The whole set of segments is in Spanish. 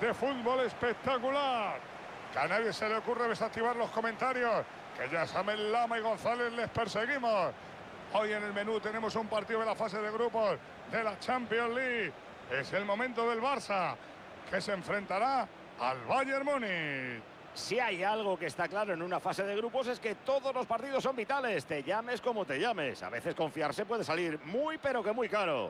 de fútbol espectacular. Que a nadie se le ocurre desactivar los comentarios, que ya saben, Lama y González les perseguimos. Hoy en el menú tenemos un partido de la fase de grupos de la Champions League. Es el momento del Barça, que se enfrentará al Bayern Múnich. Si hay algo que está claro en una fase de grupos es que todos los partidos son vitales, te llames como te llames. A veces confiarse puede salir muy pero que muy caro.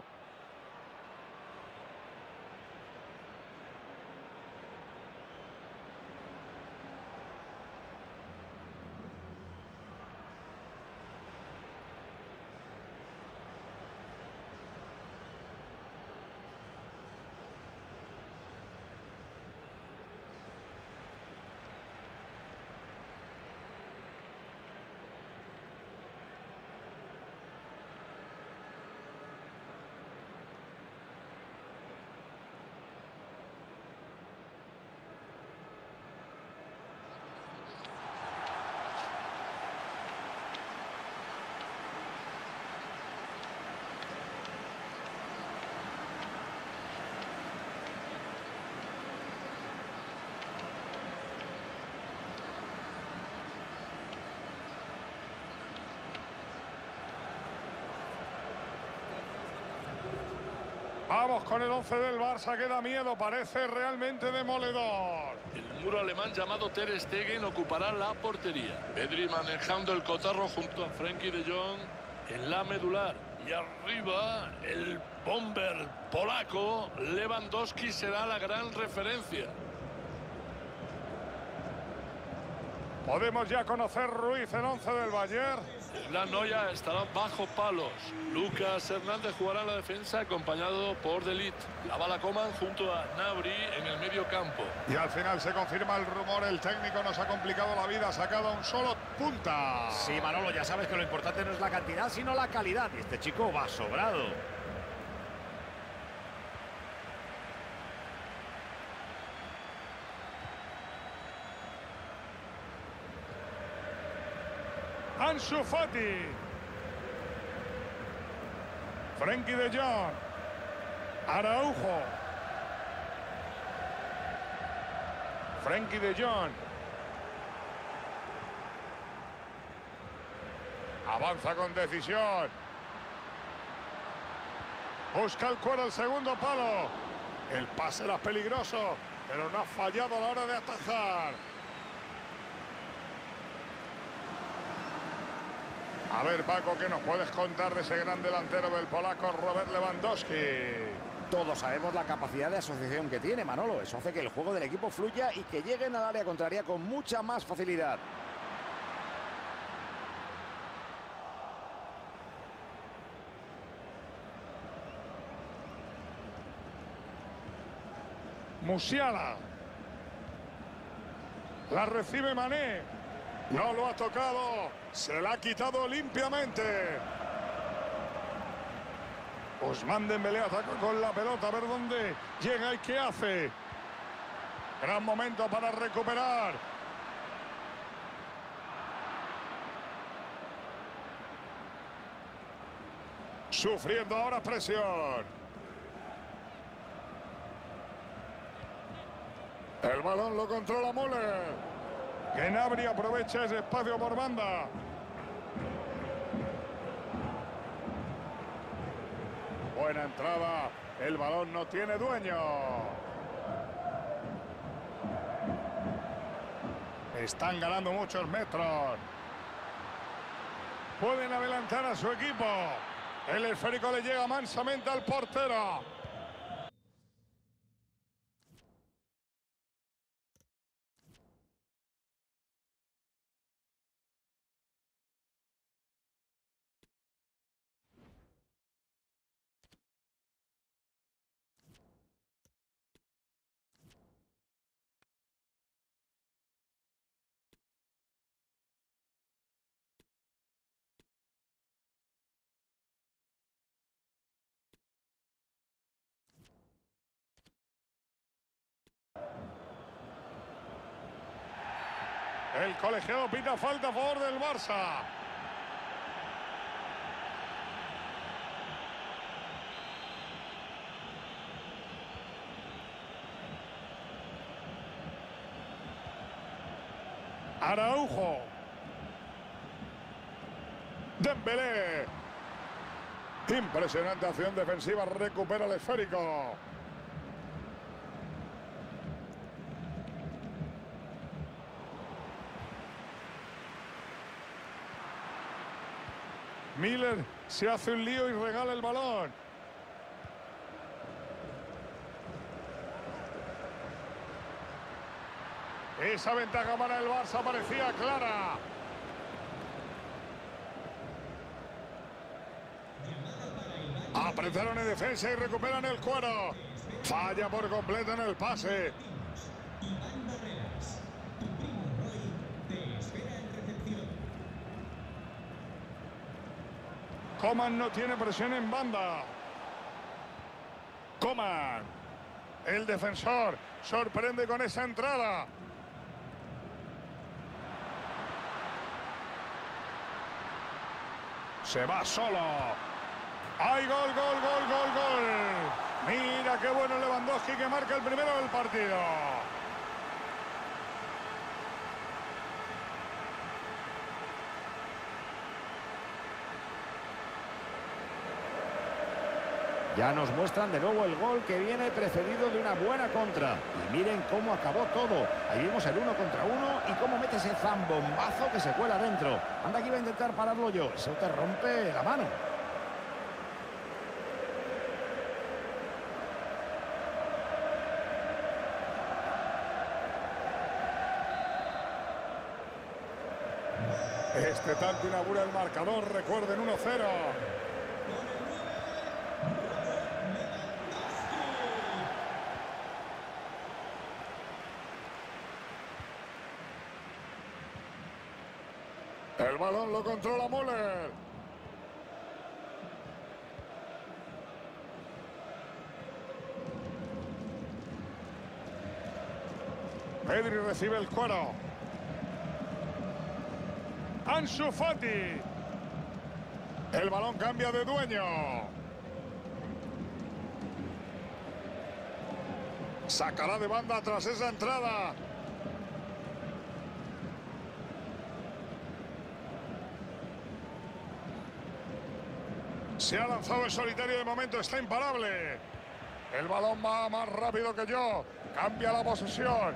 Vamos con el 11 del Barça, que da miedo, parece realmente demoledor. El muro alemán llamado Ter Stegen ocupará la portería. Pedri manejando el cotarro junto a Frenkie de Jong en la medular. Y arriba el bomber polaco Lewandowski será la gran referencia. Podemos ya conocer Ruiz, el 11 del Bayern. La Noya estará bajo palos. Lucas Hernández jugará en la defensa acompañado por De Ligt. La bala Coman junto a Gnabry en el medio campo. Y al final se confirma el rumor, el técnico nos ha complicado la vida, ha sacado un solo punta. Sí, Manolo, ya sabes que lo importante no es la cantidad, sino la calidad. Y este chico va sobrado. Ansu Fati. Frenkie de Jong. Araujo. Frenkie de Jong. Avanza con decisión. Busca el cuero, el segundo palo. El pase era peligroso, pero no ha fallado a la hora de atajar. A ver, Paco, ¿qué nos puedes contar de ese gran delantero del polaco Robert Lewandowski? Todos sabemos la capacidad de asociación que tiene, Manolo. Eso hace que el juego del equipo fluya y que lleguen al área contraria con mucha más facilidad. Musiala. La recibe Mané. No lo ha tocado. Se la ha quitado limpiamente. Ousmane Dembélé ataca con la pelota. A ver dónde llega y qué hace. Gran momento para recuperar. Sufriendo ahora presión. El balón lo controla Müller. Que Gnabry aprovecha ese espacio por banda. Buena entrada. El balón no tiene dueño. Están ganando muchos metros. Pueden adelantar a su equipo. El esférico le llega mansamente al portero. El colegiado pita falta a favor del Barça. Araujo. Dembélé. Impresionante acción defensiva, recupera el esférico. Miller se hace un lío y regala el balón. Esa ventaja para el Barça parecía clara. Apretaron en defensa y recuperan el cuero. Falla por completo en el pase. Coman no tiene presión en banda. Coman. El defensor sorprende con esa entrada. Se va solo. ¡Ay, gol, gol, gol, gol, gol! Mira qué bueno Lewandowski que marca el primero del partido. Ya nos muestran de nuevo el gol que viene precedido de una buena contra. Y miren cómo acabó todo. Ahí vimos el 1 contra 1 y cómo mete ese zambombazo que se cuela dentro. Anda, que iba a intentar pararlo yo. Eso te rompe la mano. Este tanto inaugura el marcador, recuerden, 1-0. El balón lo controla Müller. Pedri recibe el cuero. Ansu Fati. El balón cambia de dueño. Sacará de banda tras esa entrada. Se ha lanzado el solitario, de momento está imparable. El balón va más rápido que yo. Cambia la posesión.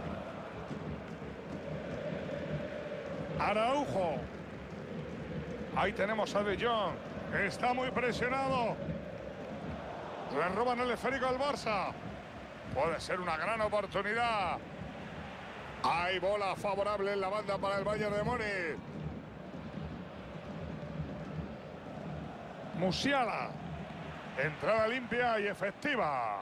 Araujo. Ahí tenemos a De Jong. Está muy presionado. Le roban el esférico al Barça. Puede ser una gran oportunidad. Hay bola favorable en la banda para el Bayern de Múnich. Musiala. Entrada limpia y efectiva.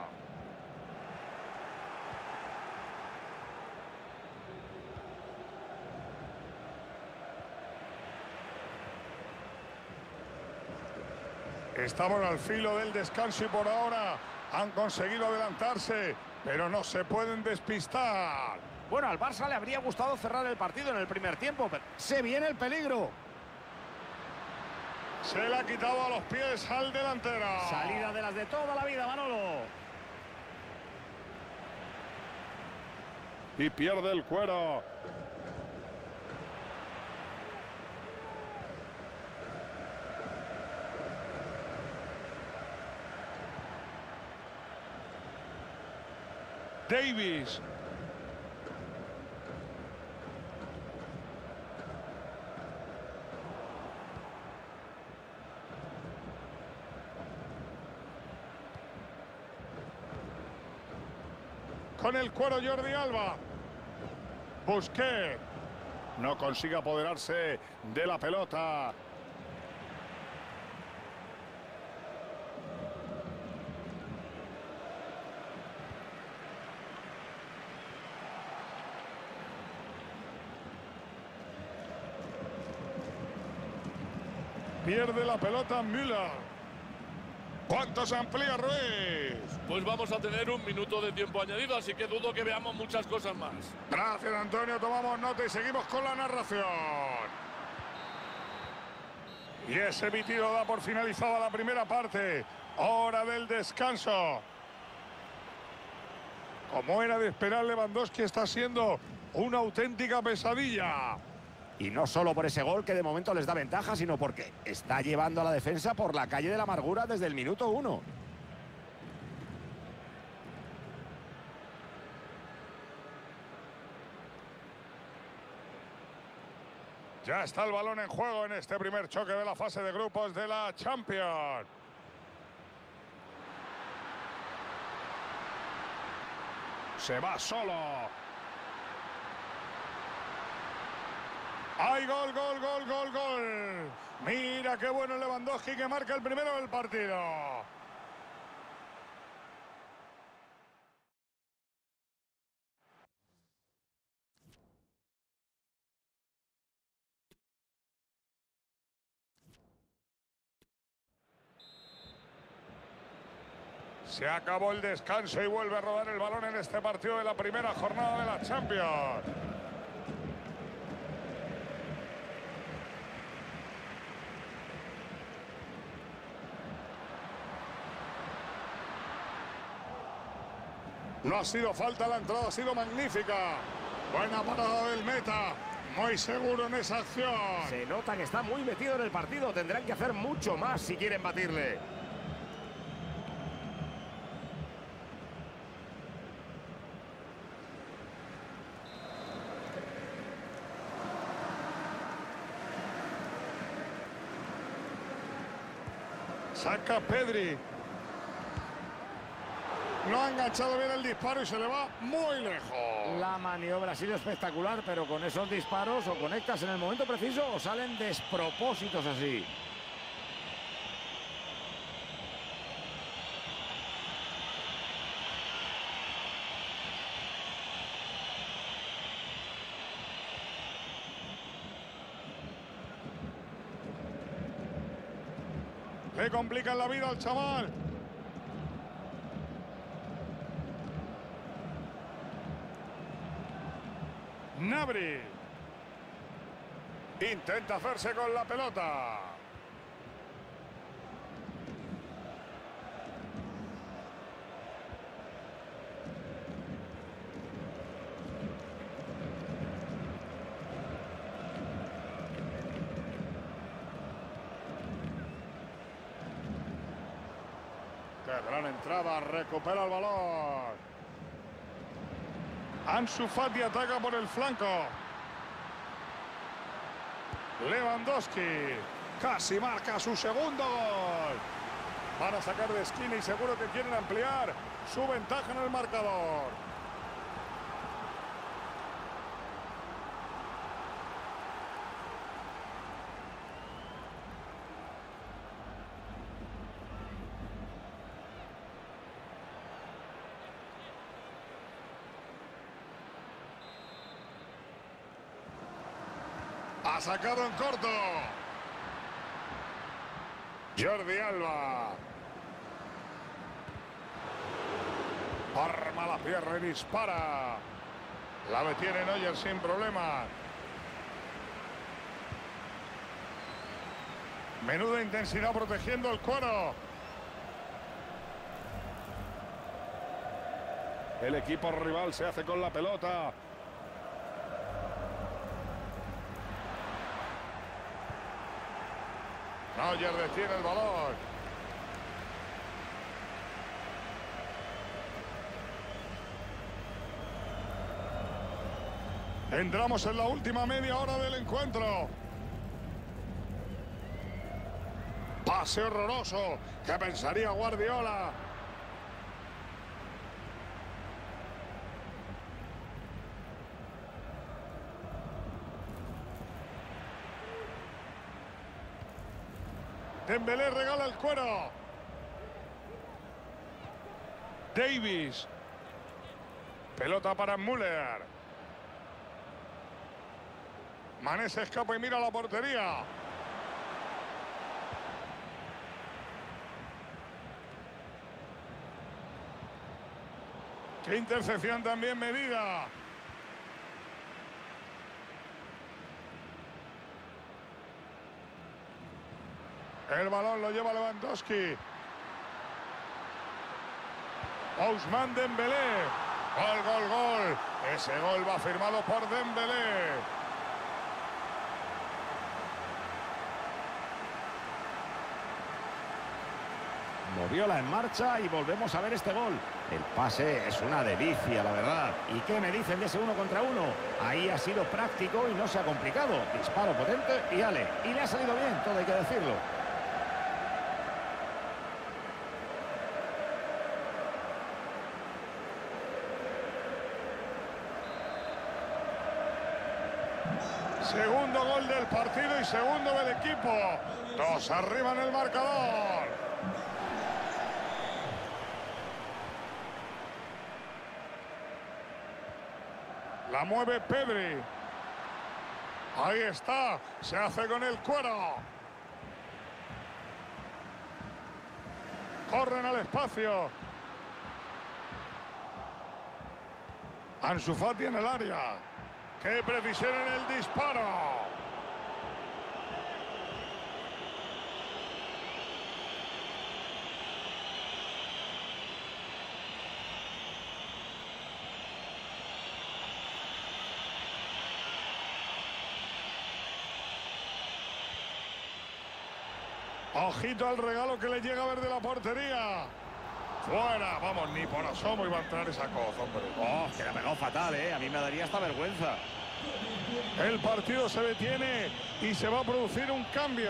Estamos al filo del descanso y por ahora han conseguido adelantarse, pero no se pueden despistar. Bueno, al Barça le habría gustado cerrar el partido en el primer tiempo, pero se viene el peligro. Se le ha quitado a los pies al delantero. Salida de las de toda la vida, Manolo. Y pierde el cuero. Davis. Con el cuero Jordi Alba. Busquets. No consigue apoderarse de la pelota. Pierde la pelota Müller. ¿Cuánto se amplía Ruiz? Pues vamos a tener un minuto de tiempo añadido, así que dudo que veamos muchas cosas más. Gracias, Antonio. Tomamos nota y seguimos con la narración. Y ese pitido da por finalizada la primera parte. Hora del descanso. Como era de esperar, Lewandowski está siendo Una auténtica pesadilla. Y no solo por ese gol que de momento les da ventaja, sino porque está llevando a la defensa por la calle de la amargura desde el minuto 1. Ya está el balón en juego en este primer choque de la fase de grupos de la Champions. Se va solo. ¡Ay, gol, gol, gol, gol, gol! Mira qué bueno Lewandowski que marca el primero del partido. Se acabó el descanso y vuelve a rodar el balón en este partido de la primera jornada de la Champions. No ha sido falta, la entrada ha sido magnífica. Buena parada del meta. Muy seguro en esa acción. Se nota que está muy metido en el partido. Tendrán que hacer mucho más si quieren batirle. Saca Pedri. No ha enganchado bien el disparo y se le va muy lejos. La maniobra ha sido espectacular, pero con esos disparos o conectas en el momento preciso o salen despropósitos así. Le complican la vida al chaval. Gnabry. Intenta hacerse con la pelota. Qué gran entrada, recupera el balón. Ansu Fati ataca por el flanco. Lewandowski casi marca su segundo gol. Van a sacar de esquina y seguro que quieren ampliar su ventaja en el marcador. Ha sacado en corto. Jordi Alba. Arma la pierna y dispara. La detiene Neuer sin problema. Menuda intensidad protegiendo el cuero. El equipo rival se hace con la pelota. Neuer detiene el balón. Entramos en la última media hora del encuentro. Pase horroroso. ¿Qué pensaría Guardiola? Dembélé regala el cuero. Davis. Pelota para Müller. Mané se escapa y mira la portería. Qué intercepción también medida. El balón lo lleva Lewandowski. Ousmane Dembélé. Gol, gol, gol. Ese gol va firmado por Dembélé. Moviola en marcha y volvemos a ver este gol. El pase es una delicia, la verdad. ¿Y qué me dicen de ese 1 contra 1? Ahí ha sido práctico y no se ha complicado. Disparo potente y ale. Y le ha salido bien, todo hay que decirlo. Segundo gol del partido y segundo del equipo. 2 arriba en el marcador. La mueve Pedri. Ahí está. Se hace con el cuero. Corren al espacio. Ansu Fati en el área. ¡Qué precisión en el disparo! Ojito al regalo que le llega a ver de la portería. Fuera, vamos, ni por asomo iba a entrar esa cosa, hombre. Oh, que la pegó fatal, ¿eh? A mí me daría hasta vergüenza. El partido se detiene y se va a producir un cambio.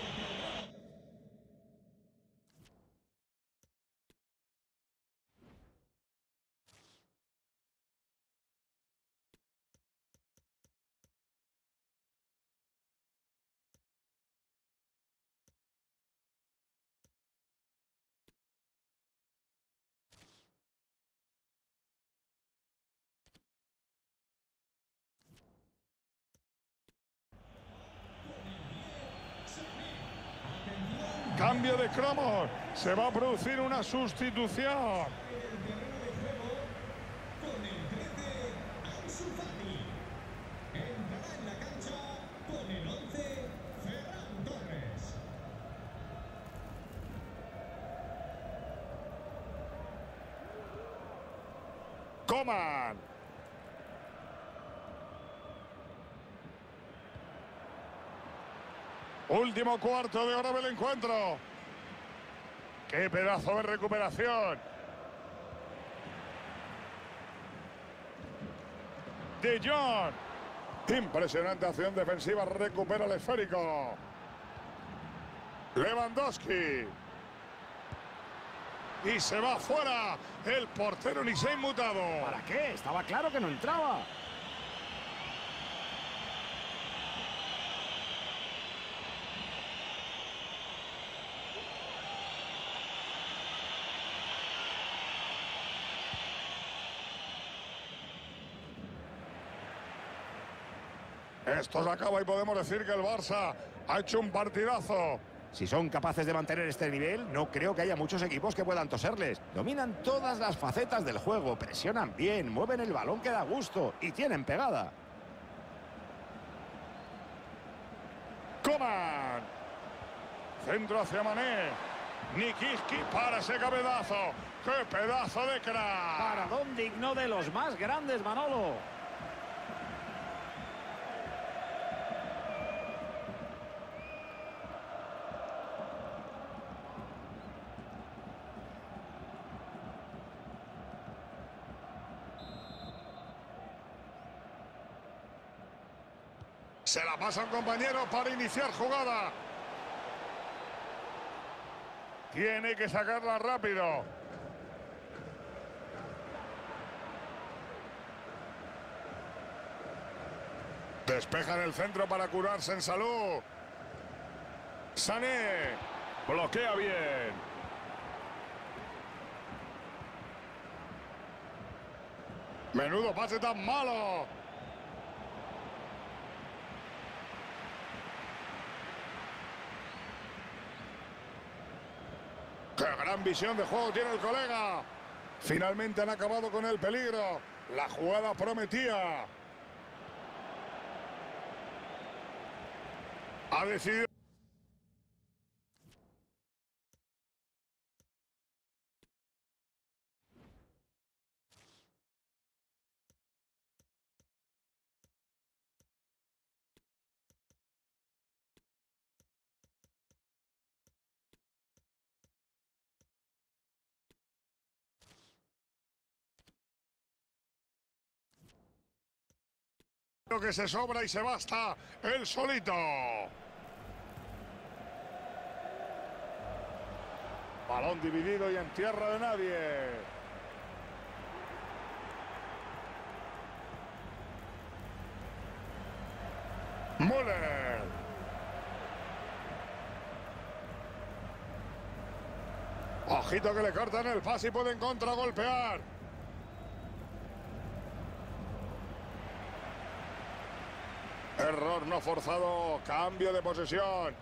Cambio de cromos. Se va a producir una sustitución. Coman. Último cuarto de hora del encuentro. ¡Qué pedazo de recuperación! De Jong. Impresionante acción defensiva. Recupera el esférico. Lewandowski. Y se va fuera. El portero ni se ha inmutado. ¿Para qué? Estaba claro que no entraba. Esto se acaba y podemos decir que el Barça ha hecho un partidazo. Si son capaces de mantener este nivel, no creo que haya muchos equipos que puedan toserles. Dominan todas las facetas del juego, presionan bien, mueven el balón que da gusto y tienen pegada. Coman. Centro hacia Mané. Nikiski para ese cabezazo. ¡Qué pedazo de crack! Paradón digno de los más grandes, Manolo. Se la pasa un compañero para iniciar jugada. Tiene que sacarla rápido. Despeja en el centro para curarse en salud. Sané. Bloquea bien. Menudo pase tan malo. ¡Qué gran visión de juego tiene el colega! Finalmente han acabado con el peligro. La jugada prometía. Ha decidido... Que se sobra y se basta él solito. Balón dividido y en tierra de nadie. Müller. Ojito que le cortan el pase y pueden contragolpear. Error no forzado, cambio de posesión.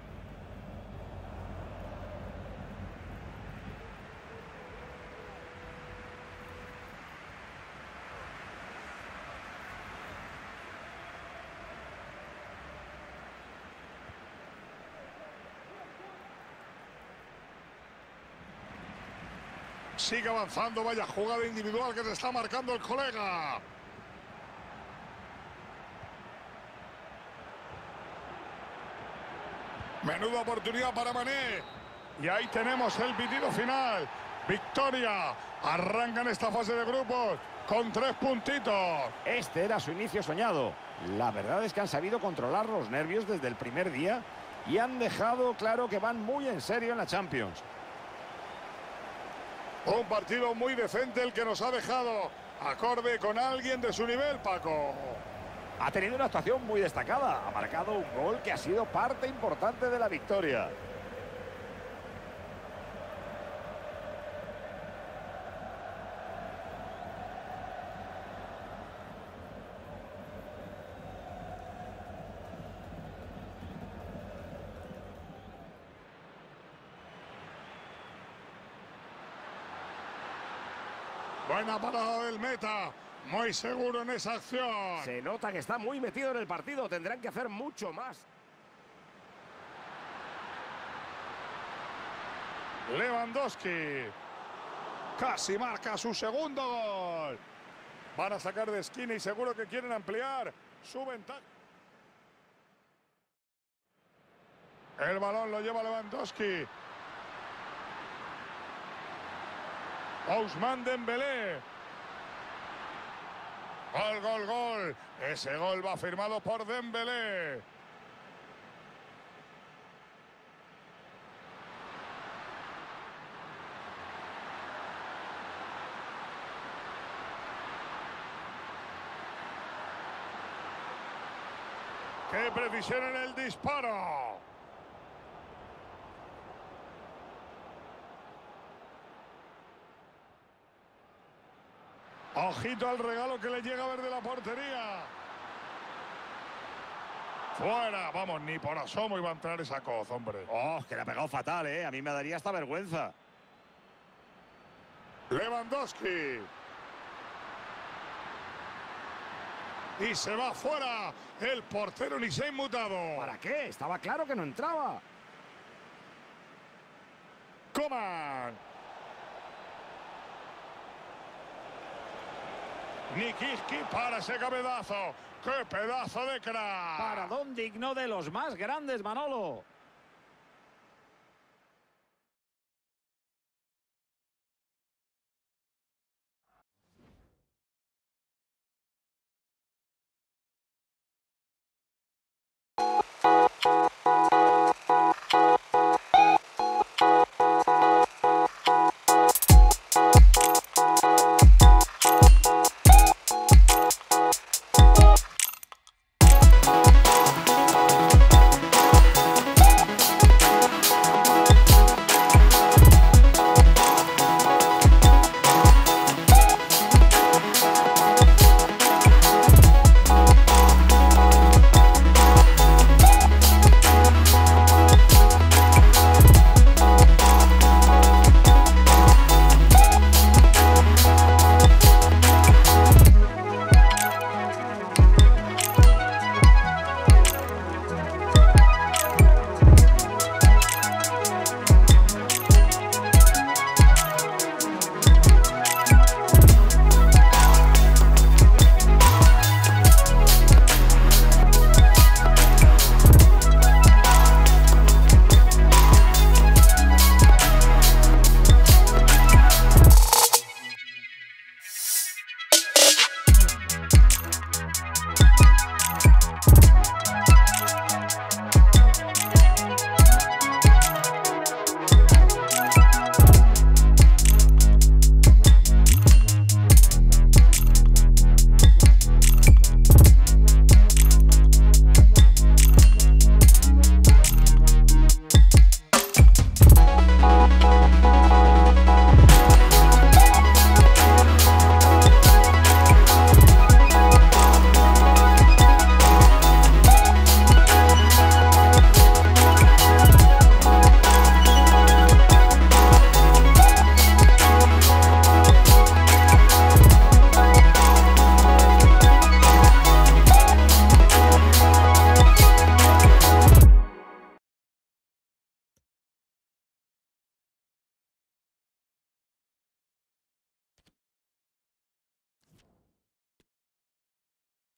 Sigue avanzando, vaya jugada individual que se está marcando el colega. Menuda oportunidad para Mané. Y ahí tenemos el pitido final. Victoria. Arrancan esta fase de grupos con 3 puntitos. Este era su inicio soñado. La verdad es que han sabido controlar los nervios desde el primer día y han dejado claro que van muy en serio en la Champions. Un partido muy decente el que nos ha dejado. Acorde con alguien de su nivel, Paco. Ha tenido una actuación muy destacada. Ha marcado un gol que ha sido parte importante de la victoria. Buena parada del meta. Muy seguro en esa acción. Se nota que está muy metido en el partido. Tendrán que hacer mucho más. Lewandowski. Casi marca su segundo gol. Van a sacar de esquina y seguro que quieren ampliar su ventaja. El balón lo lleva Lewandowski. Ousmane Dembélé. Gol, gol, gol. Ese gol va firmado por Dembélé. ¡Qué precisión en el disparo! Ojito al regalo que le llega a ver de la portería. Fuera, vamos, ni por asomo iba a entrar esa coz, hombre. Oh, que le ha pegado fatal, ¿eh? A mí me daría hasta vergüenza. Lewandowski. Y se va fuera. El portero ni se ha inmutado. ¿Para qué? Estaba claro que no entraba. Coman. Nikiski para ese cabezazo. ¡Qué pedazo de crack! Paradón digno de los más grandes, Manolo.